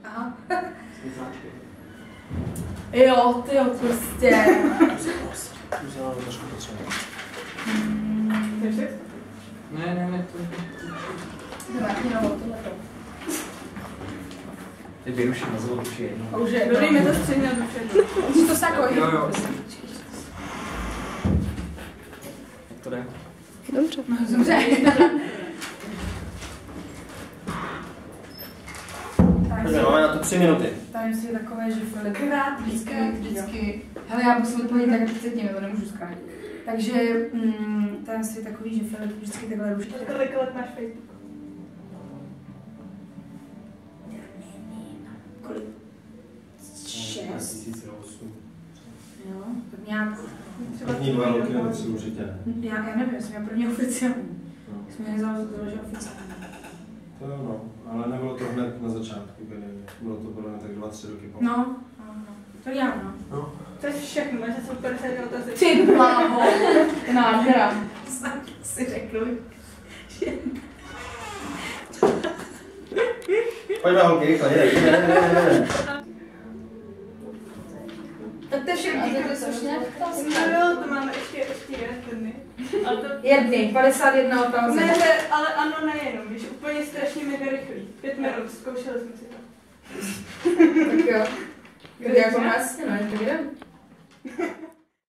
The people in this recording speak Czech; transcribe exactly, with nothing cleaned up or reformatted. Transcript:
Aha. Jo, ty jo, prostě. Ne, ne, ne, to Jdeme, jenom tohleto. Ty vyruším na zloduši jednou. A už je, Dobrý, mi to středně dobře. to sakojí. Jo, jo. Jak to jde? Dobře. No, dobře. Dobře, máme na to tři minuty. Tajemství je takové, že Filip vždycky, vždycky, hele, já musím odpovědět tak třicet minut, to nemůžu zkrátit. Takže mm, tajemství je takový, že Filip vždycky takhle ruší. Kolik let máš Facebook? Kolik? Šest? dva tisíce osm. Jo, tak nějak. První dva roky nebo tři určitě. Já, já nevím, jsem měla první oficiální. No. Jsme měli založit oficiální. To jo, no, ale nebylo to hned na začátku, bylo to podle mě tak dva, tři roky po. No, no, no. To já, no. No. To je všechno, máš asi padesát otázek. Ty bláho, nádhera. Snad si řekl. Pojďme holky, rychle, jde, jde, jde, jde. Tak to je všechno, a to je slušně? No jo, to máme ještě, ještě jedny. Ale to... Jedny, padesát jedna otázek. Ne, ne, ale ano, nejenom, víš, úplně strašně mega rychlý. Pět minut, zkoušeli jsme si to. Tak jo. Kdy jako nás, no, tak jdem.